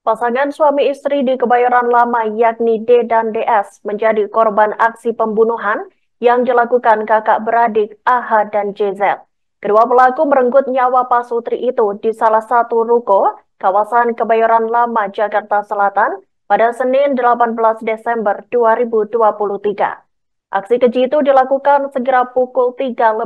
Pasangan suami istri di Kebayoran Lama yakni D dan DS menjadi korban aksi pembunuhan yang dilakukan kakak beradik AH dan JZ. Kedua pelaku merenggut nyawa pasutri itu di salah satu ruko kawasan Kebayoran Lama, Jakarta Selatan pada Senin 18 Desember 2023. Aksi keji itu dilakukan segera pukul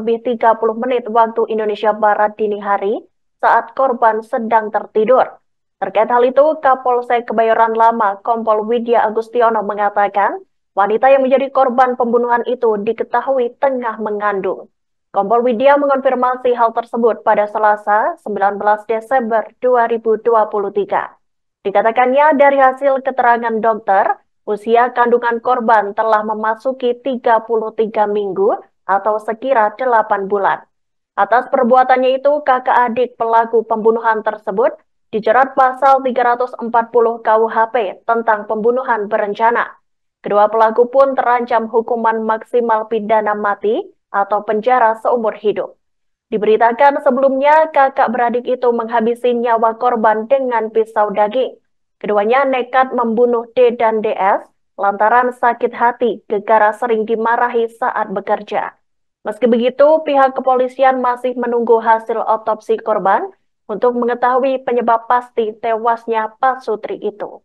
3:30 waktu Indonesia Barat dini hari saat korban sedang tertidur. Terkait hal itu, Kapolsek Kebayoran Lama, Kompol Widya Agustiono mengatakan, wanita yang menjadi korban pembunuhan itu diketahui tengah mengandung. Kompol Widya mengonfirmasi hal tersebut pada Selasa, 19 Desember 2023. Dikatakannya dari hasil keterangan dokter, usia kandungan korban telah memasuki 33 minggu atau sekira 8 bulan. Atas perbuatannya itu, kakak adik pelaku pembunuhan tersebut dijerat pasal 340 KUHP tentang pembunuhan berencana. Kedua pelaku pun terancam hukuman maksimal pidana mati atau penjara seumur hidup. Diberitakan sebelumnya kakak beradik itu menghabisi nyawa korban dengan pisau daging. Keduanya nekat membunuh D dan DS lantaran sakit hati gara-gara sering dimarahi saat bekerja. Meski begitu, pihak kepolisian masih menunggu hasil otopsi korban untuk mengetahui penyebab pasti tewasnya pasutri itu.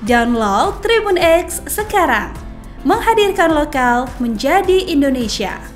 Download Tribun X sekarang, menghadirkan lokal menjadi Indonesia.